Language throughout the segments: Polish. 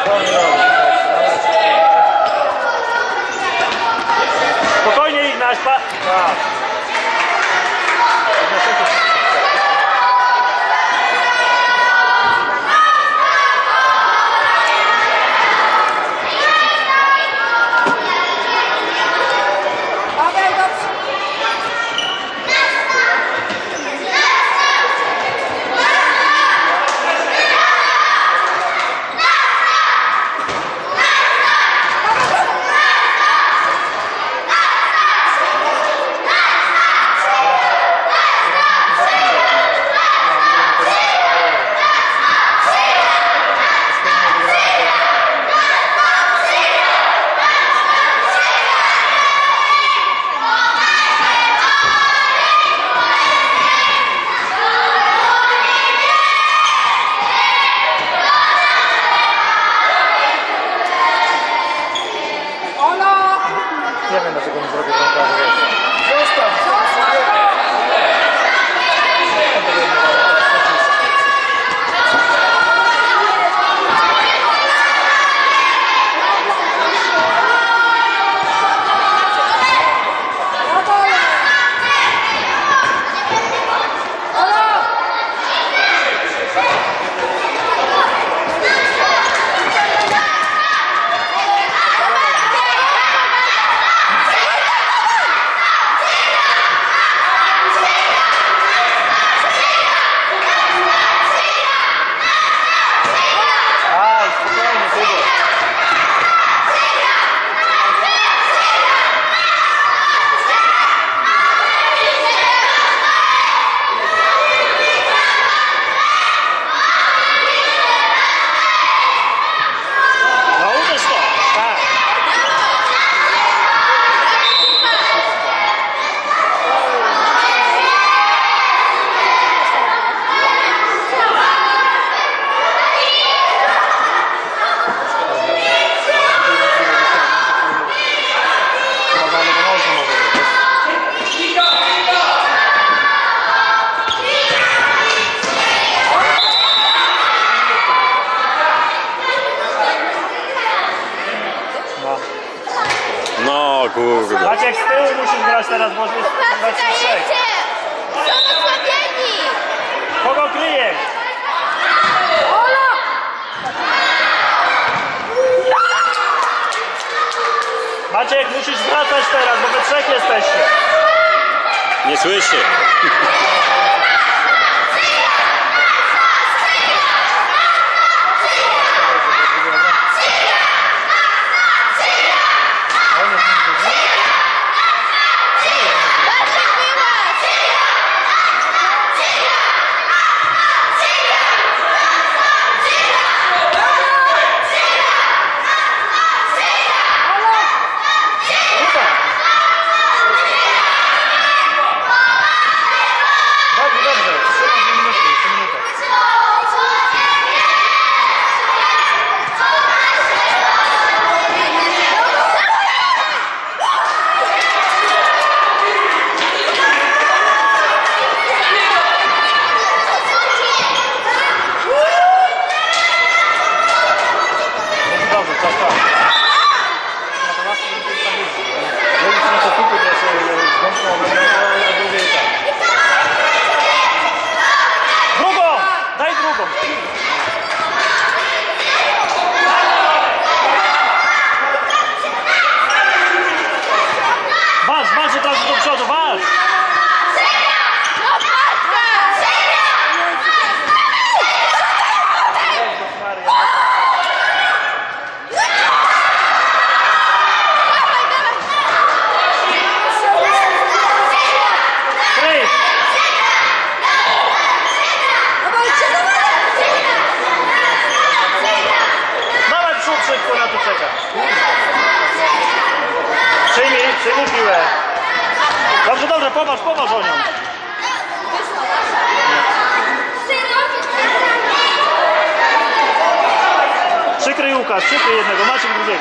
Spokojnie Ignaś, tak. Nie wiem, dlaczego nie zrobię bramkarza. Zostaw! No kurde. Maciek, z tyłu musisz grać teraz, bo jest grać trzech. Są osłabieni! Kogo kryje? Maciek, musisz wracać teraz, bo we trzech jesteście. Nie słyszy. Przyjmij piłę. Dobrze, dobrze, poważ o nią. Przykryj Łukasz, przykryj jednego, Maciek drugiego.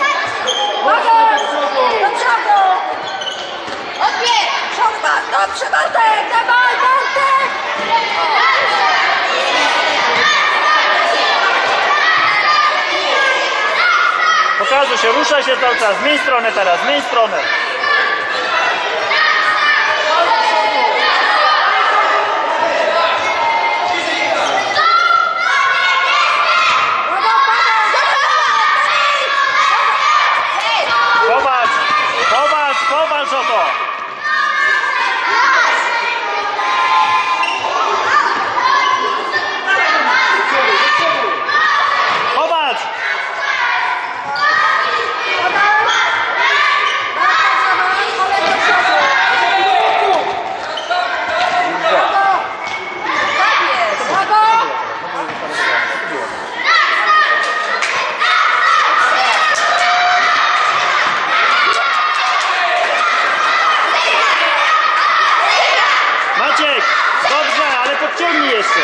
Do przodu! Odbierz! Dobrze, Bartek! Dawaj, Bartek! pokazuj się, ruszaj się cały czas. Zmień stronę teraz, zmień stronę. Powalcz o to! Powalcz! Maciek! Dobrze, ale podciągnij jeszcze!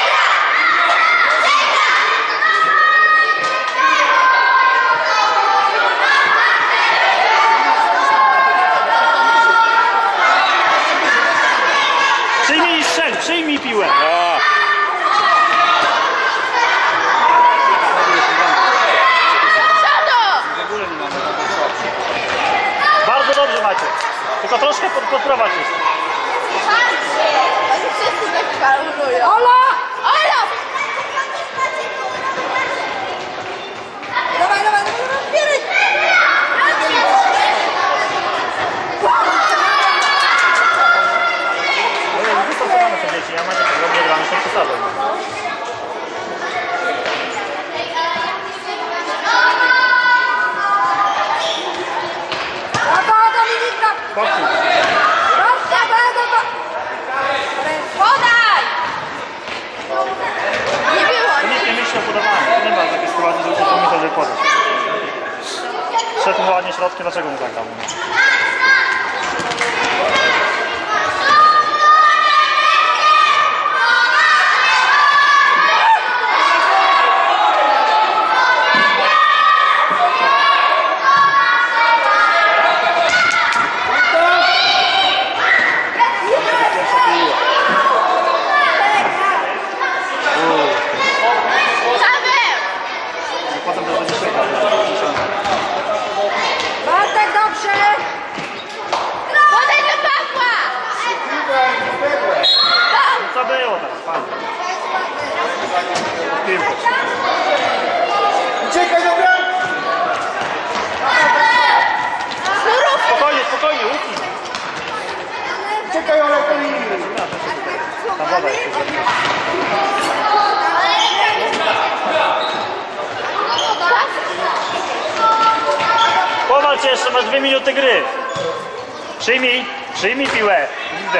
Przyjmij strzel, przyjmij piłę! A, Bardzo dobrze Maciek, tylko troszkę podprowadź jeszcze. Oni wszyscy tak faulują. Ola! Ola! Dawaj, dawaj, dawaj, zbieraj! Wystosowane są dzieci, ja Maciek robię gramy z tą przesadą. Spokój. Podaj! Nie było. Nic nie myśli o podawaniu. Nie ma takiej sytuacji, że ktoś pomyślał, żeby podać. Szedł mu ładnie środkiem, dlaczego mu tak dał? Potem to będzie szybko. Bartek, dobrze! Podaj do Pawła! No co było teraz? Fajnie. Piłkę. Uciekaj do bramki! Spokojnie, spokojnie, łupnij. Uciekaj, Olek, to inni! Tam woda jest. Powalcz jeszcze, masz 2 minuty gry. Przyjmij piłę. Widzę.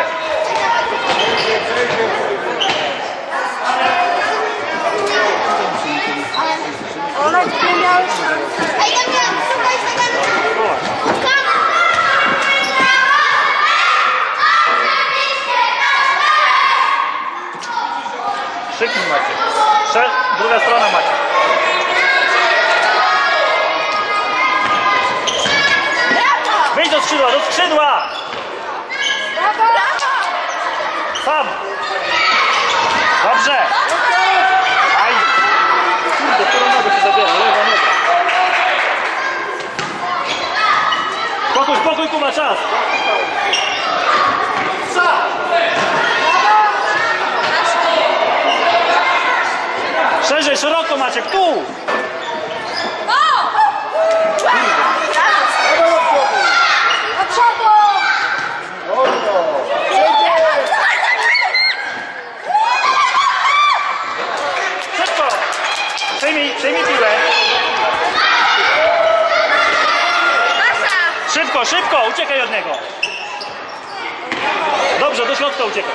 Olek, nie miałeś szansy. Ej, ja miałem, słuchaj, Szybki Maciek. Druga strona Maciek. Wyjdź do skrzydła, do skrzydła! Brawo! Sam! Dobrze! Aj! Kurde, którą nogę się zabiera, lewa noga. Spokój, spokój, Kuba, czas! Szerzej, szeroko Maciek, tu! Do przodu! Szybko! Przyjmij piłę! Szybko, szybko! Uciekaj od niego! Dobrze, do środka uciekaj!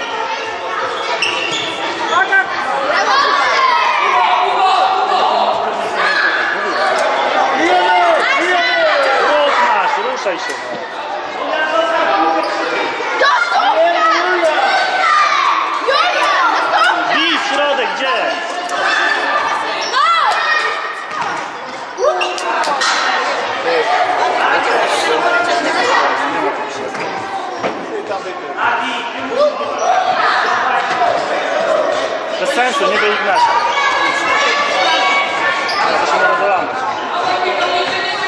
Ruch masz, ruszaj się! Bij w środek, gdzie? Bez sensu, nie bij Ignacia. To się może załamać.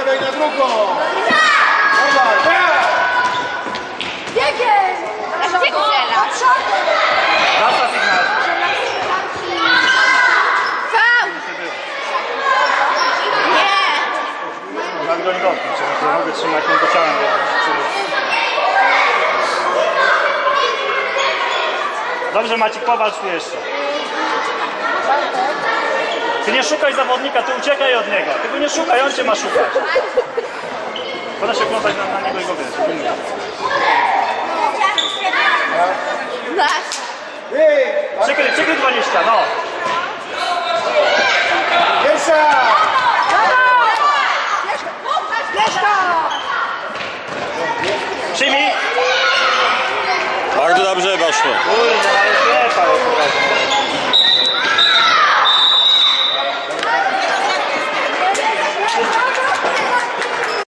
Stawiaj na drugą! Dawaj, teraz! Biegiem! Gdzie strzela? Wraca sygnał. Faul! Nie! Nawet go nie dotknąć, ja mogę trzymać tylko ciałem. Dobrze Maciek, powalcz tu jeszcze. Ty nie szukaj zawodnika, ty uciekaj od niego. Ty go nie szukaj, on cię ma szukać. Powinna się oglądać na niego i go wiesz. Nasz. Przykryj 20, no. Pierwsza! Przyjmij. Bardzo dobrze poszło. Kurde,